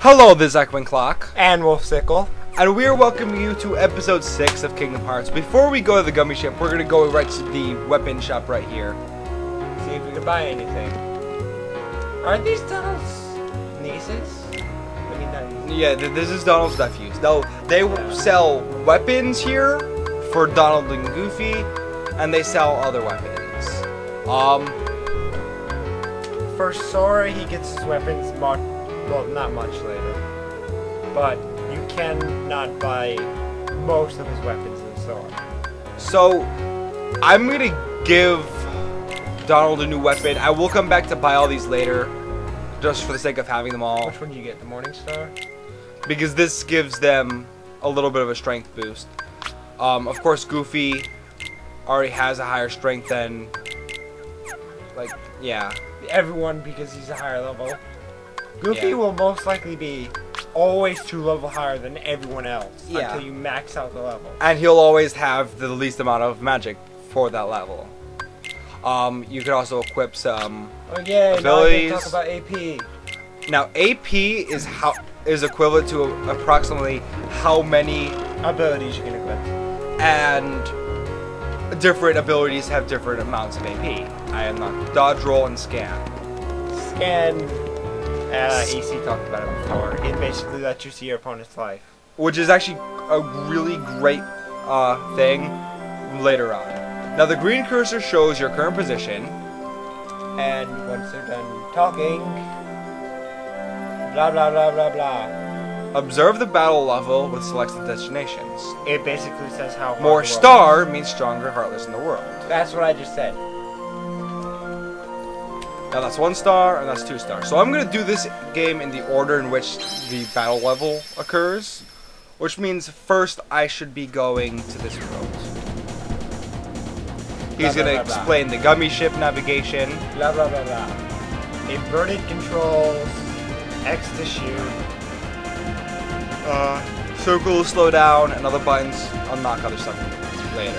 Hello, this is EchoingClock. And Wolfsickle. And we are welcoming you to episode 6 of Kingdom Hearts. Before we go to the gummy ship, we're going to go right to the weapon shop right here. See if we can buy anything. Are these Donald's nieces? I mean, not... Yeah, this is Donald's nephews. No, they sell weapons here for Donald and Goofy, and they sell other weapons. For Sora, he gets his weapons well, not much later. But you cannot buy most of his weapons in Sora. So, I'm going to give Donald a new weapon. I will come back to buy all these later, just for the sake of having them all. Which one do you get? The Morning Star? Because this gives them a little bit of a strength boost. Of course, Goofy already has a higher strength than, like, yeah. Everyone, because he's a higher level. Goofy Yeah. will most likely be always 2 levels higher than everyone else Yeah. until you max out the level. And he'll always have the least amount of magic for that level. You can also equip some Oh yeah, abilities. now I can talk about AP. Now, AP is equivalent to approximately how many, Abilities you can equip. and different abilities have different amounts of AP. I am not dodge, roll, and scan. Scan, AC talked about it before. It basically lets you see your opponent's life. Which is actually a really great thing later on. Now, the green cursor shows your current position. And once they're done talking, blah blah blah blah blah. Observe the battle level with selected destinations. It basically says how hard More the world star means stronger, heartless in the world. is. That's what I just said. Now that's 1 star and that's 2 stars. So I'm going to do this game in the order in which the battle level occurs. Which means first I should be going to this world. He's going to explain the gummy ship navigation. Blah blah blah blah. Inverted controls, X to shoot. Circle to slow down, and other buttons unlock other stuff later.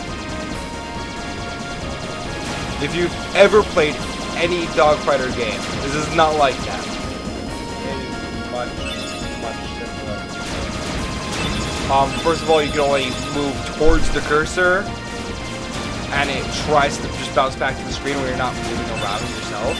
If you've ever played any dogfighter game, this is not like that. It is much simpler. First of all, you can only move towards the cursor, and it tries to just bounce back to the screen when you're not moving around yourself.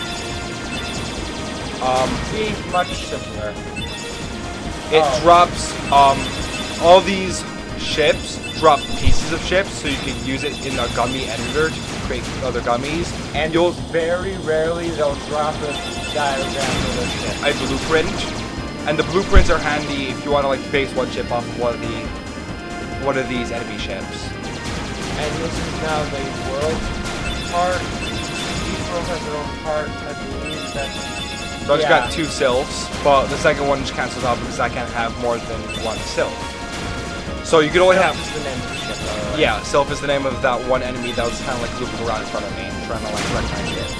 See, much simpler. It drops, all these ships drop pieces of ships, so you can use it in a gummy editor to create other gummies. And you'll very rarely they'll drop a diagram for the ship. A blueprint, and the blueprints are handy if you want to like base one ship off of one of these enemy ships. And this is now the world part. Each world has their own part, I believe. So I just got 2 sylphs, but the second one just cancels out because I can't have more than 1 sylph. So you can only have... Is the name of the ship, though, right? Yeah, sylph is the name of that one enemy that was kind of like looping around in front of me, trying to like wreck my ship.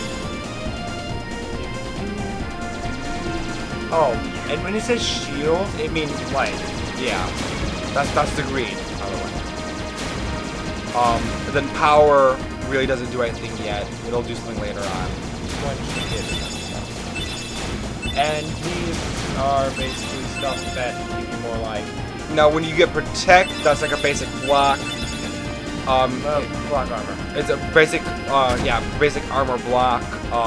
Oh, and when it says shield, it means light. Yeah, that's the green, by the way. But then power really doesn't do anything yet. It'll do something later on. And these are basically stuff that give you more life. Now, when you get protect, that's like a basic block. Block armor. It's a basic, basic armor block.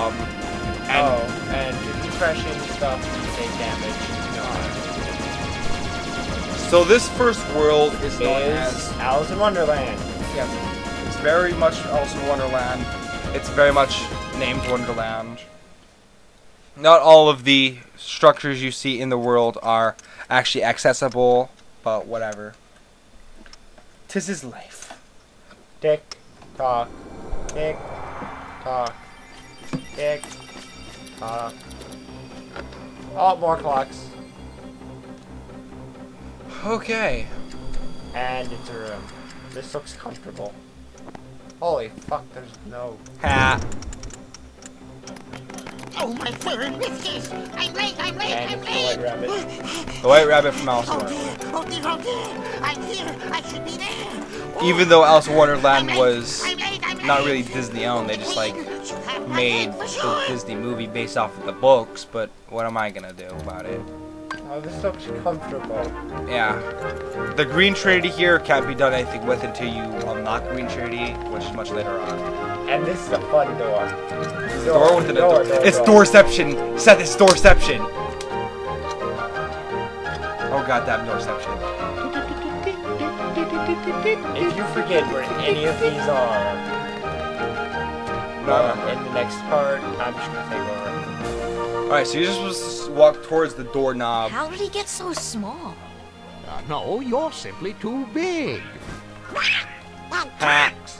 And depression stuff, you take damage. So this first world is known as Alice in Wonderland. Yes, it's very much Alice in Wonderland. It's very much named Wonderland. Not all of the structures you see in the world are actually accessible, but whatever. 'Tis his life. Tick, tock, tick, tock, tick, tock. Oh, more clocks. Okay. And it's a room. This looks comfortable. Holy fuck, there's no... Ha. Oh my word, what's this? I'm late, And it's the White Rabbit. The White Rabbit from Alice in Oh Wonderland. dear, oh dear, oh dear. I'm here, I should be there. Even though Alice in Wonderland I'm was late, I'm late. not really Disney owned, they just like You have made the Disney movie based off of the books, but what am I gonna do about it? Oh, this looks comfortable. Yeah. The Green Trinity here can't be done anything with until you unlock Green Trinity, which is much later on. And this is a fun door. Door within a door. It's doorception! Seth, it's doorception! Oh god, damn doorception. If you forget where any of these are, in the next part, I'm just gonna take over. Alright, so you're just supposed to walk towards the doorknob. How did he get so small? No, you're simply too big. Hacks.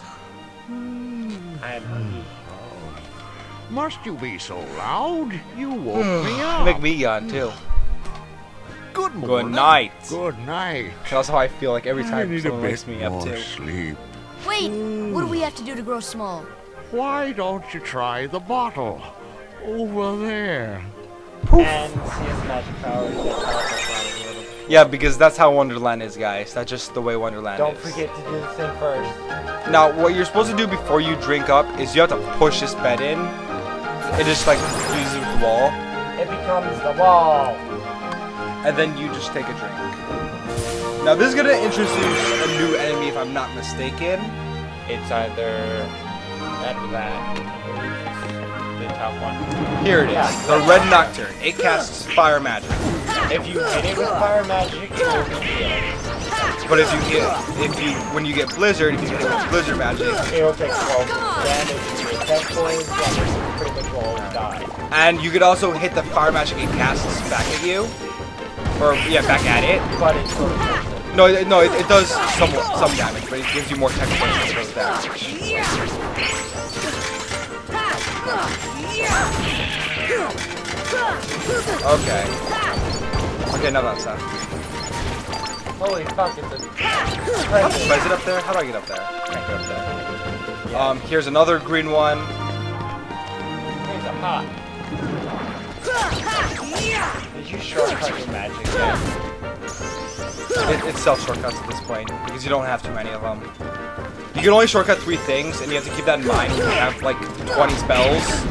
Must you be so loud? You woke me up. Make me yawn too. Good Good morning. night. Good night. That's how I feel like every I time need someone a wakes bit me up more too. sleep. Wait, what do we have to do to grow small? Why don't you try the bottle over there? And see his magic powers that teleport around a little bit. Yeah, because that's how Wonderland is, guys. That's just the way Wonderland Don't is. forget to do the thing first. Now, what you're supposed to do before you drink up is you have to push this bed in. It just like uses the wall, It becomes the wall. and then you just take a drink. Now, this is gonna introduce a new enemy, if I'm not mistaken. It's either that or that. The top one. Here it is, Yeah. the Red Nocturne. It casts fire magic. If you hit it with fire magic, it will be healed. But when you get Blizzard, if you hit it with Blizzard magic, It will take 12 damage. You get 10 points, damage, pretty much all die. and you could also hit the fire magic it casts back at you, or yeah, back at it. But it's sort of worth it. No, it does some damage, but it gives you more tech points than it does damage. Okay. Okay, now that's that. Holy fuck, it's a... Is it up there? How do I get up there? I can't get up there. Yeah. Here's another green one. Here's a pot. Did you shortcut your magic there? It's self-shortcuts at this point, because you don't have too many of them. You can only shortcut 3 things, and you have to keep that in mind when you have, like, 20 spells.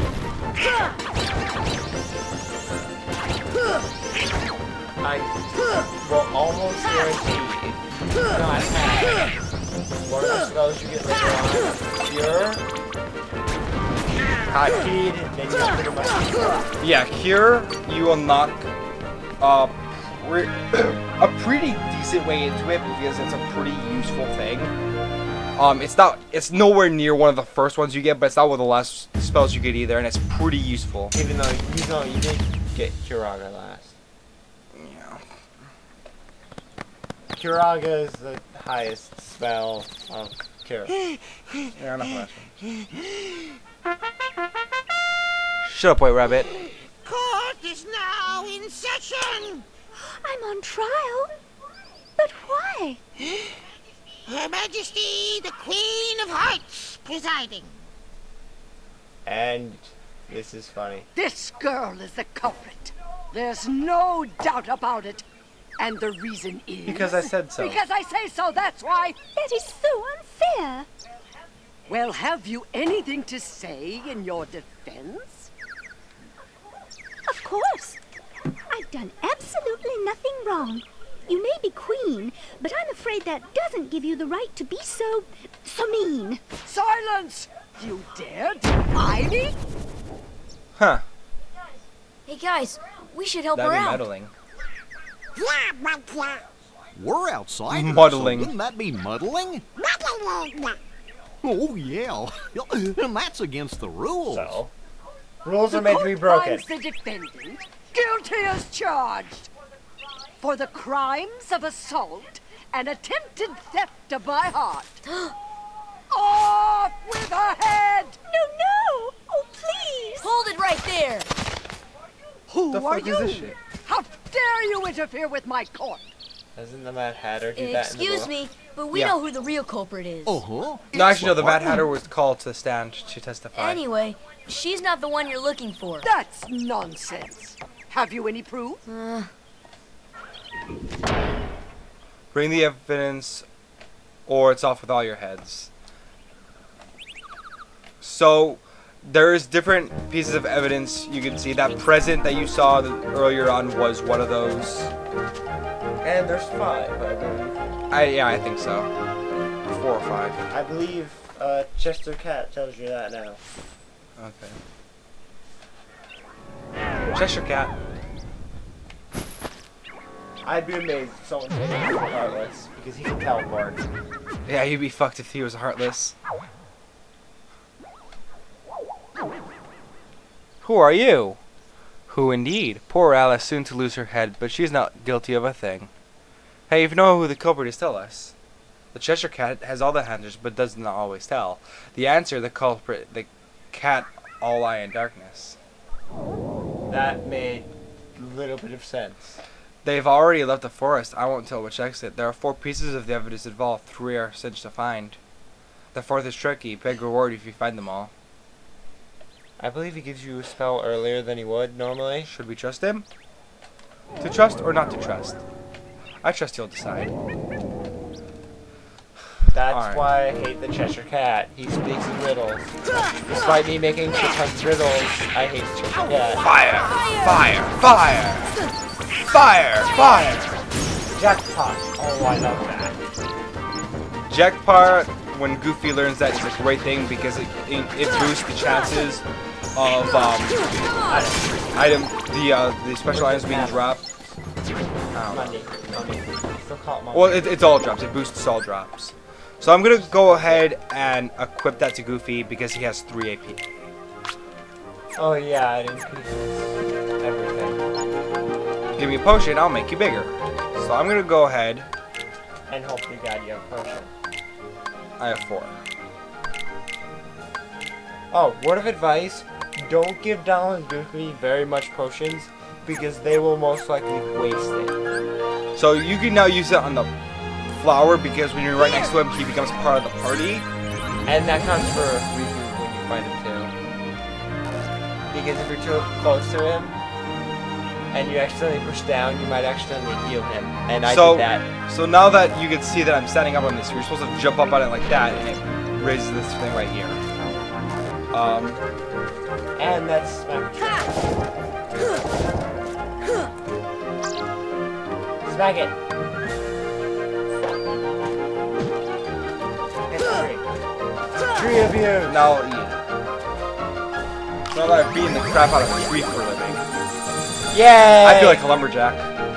I will almost guarantee if you do not have one of the spells you get later on, Cure, Hot Heat, then you're pretty much Yeah, here you unlock a pretty decent way into it, because it's a pretty useful thing. It's nowhere near one of the first ones you get, but it's not one of the last spells you get either, and it's pretty useful. even though you did get Curaga last. Yeah. Curaga is the highest spell of Cure. Yeah, enough of that. Shut up, White Rabbit. Court is now in session. I'm on trial. But why? Her Majesty, the Queen of Hearts, presiding. And this is funny. This girl is the culprit. There's no doubt about it. And the reason is... Because I said so. Because I say so, that's why. That is so unfair. Well, have you anything to say in your defense? Of course. I've done absolutely nothing wrong. You may be queen, but I'm afraid that doesn't give you the right to be so mean. Silence! You dare defy me? Huh. Hey guys, we should help That'd her be out. meddling. Blah, blah, blah. We're outside. Muddling. So wouldn't that be muddling? Blah, blah, blah, blah. Oh, yeah. And that's against the rules. So, rules The are meant to be court broken. finds the defendant guilty as charged for the crimes of assault and attempted theft of my heart. Off with her head! No! Oh, please! Hold it right there. Who The are fuck you? is this shit? How dare you interfere with my court? Doesn't the Mad Hatter do that in the Excuse book? me, but we Yeah. know who the real culprit is. Uh-huh. No, actually, no. The Mad Hatter was called to the stand to testify. Anyway, she's not the one you're looking for. That's nonsense. Have you any proof? Bring the evidence, or it's off with all your heads. So, There's different pieces of evidence you can see. That present that you saw earlier on was one of those. And there's 5, I believe. Yeah, I think so. 4 or 5. I believe Chester Cat tells you that now. Okay. Cheshire Cat. I'd be amazed if someone said he was heartless, because he can teleport. Yeah, you'd be fucked if he was heartless. Who are you? Who indeed? Poor Alice, soon to lose her head, but she's not guilty of a thing. Hey, if you know who the culprit is, tell us. The Cheshire Cat has all the answers, but does not always tell. The answer, the culprit, the cat, all lie in darkness. That made a little bit of sense. They've already left the forest. I won't tell which exit. There are 4 pieces of the evidence involved. 3 are cinched to find. The 4th is tricky. Big reward if you find them all. I believe he gives you a spell earlier than he would normally. Should we trust him? To trust or not to trust? I trust you'll decide. That's Alright. why I hate the Cheshire Cat. He speaks in riddles. Despite me making shit tons of riddles, I hate the Cheshire Cat. Fire! Fire! Fire! Fire! Fire! Jackpot. Oh, I love that. Jackpot, when Goofy learns that, is a great thing because it boosts the chances of the special items being dropped. Money. Still call it money. Well, it's all drops. It boosts all drops. So I'm gonna go ahead and equip that to Goofy because he has 3 AP. Oh yeah, it increases everything. Give me a potion, I'll make you bigger. So I'm gonna go ahead. And hope to God you have a potion. I have 4. Oh, word of advice, don't give Donald and Goofy very much potions because they will most likely waste it. So you can now use it on the flower because when you're right next to him, he becomes part of the party. And that counts for Riku when you find him too. Because if you're too close to him and you accidentally push down, you might accidentally heal him. And I did that. So now that you can see that I'm standing up on this, you're supposed to jump up on it like that, and it raises this thing right here. And that's smack. Smack it. It's 3 of you. Now I'll eat. Now that I'm beating the crap out of a tree for a living. Yay! I feel like a lumberjack.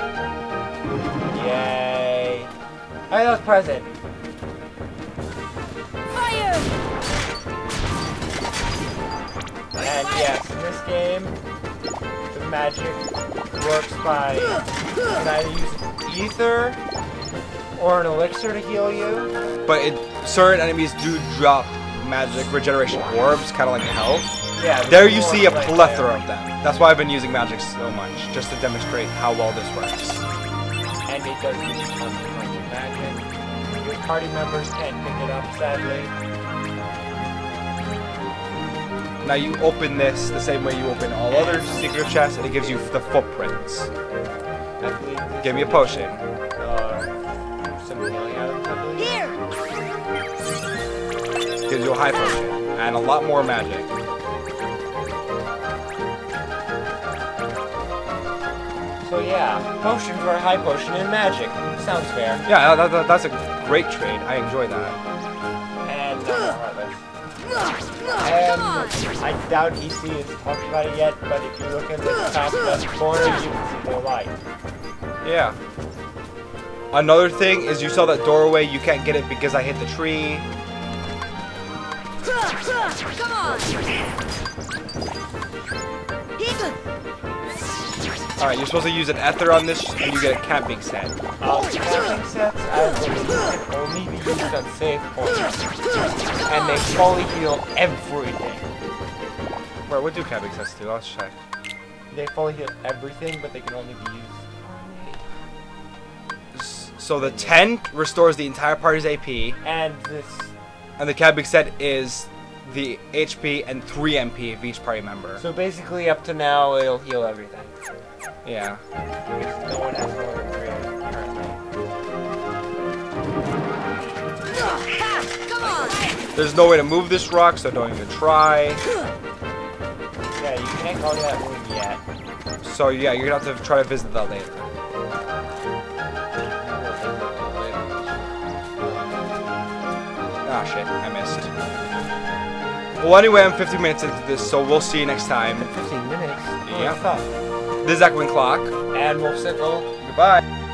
Yay! Hey, that was present. Fire! And yes, in this game, the magic works by you can either use ether or an elixir to heal you. But certain enemies do drop magic regeneration orbs, kind of like health. Yeah. There you see a plethora of them. That's why I've been using magic so much, just to demonstrate how well this works. And it does use tons of magic. Your party members can't pick it up, sadly. Now you open this the same way you open all other secret chests, and it gives you the footprints. I believe this Give me a potion. some healing items, I believe. Here! Gives you a high potion, and a lot more magic. So yeah, potion for a high potion and magic. Sounds fair. Yeah, that's a great trade. I enjoy that. And heartless. And I doubt EC has talked about it yet, but if you look in the top left corner, you can see their light. Yeah. Another thing is you saw that doorway. You can't get it because I hit the tree. Come on! Alright, you're supposed to use an ether on this, and you get a camping set. Camping sets, I believe, can only be used on save points. And they fully heal everything. Wait, what do camping sets do? Let's check. They fully heal everything, but they can only be used. So the tent restores the entire party's AP, And this, and the camping set is the HP and 3 MP of each party member. so basically up to now, it'll heal everything. Yeah. Because no one has more than 3 currently. Come on! There's no way to move this rock, so don't even try. can't go to that room yet. So yeah, you're gonna have to try to visit that later. Ah shit, I missed. Well anyway, I'm 50 minutes into this, so we'll see you next time. 15 minutes? Yeah. Fuck. This is EchoingClock. And Wolfsickle. Goodbye.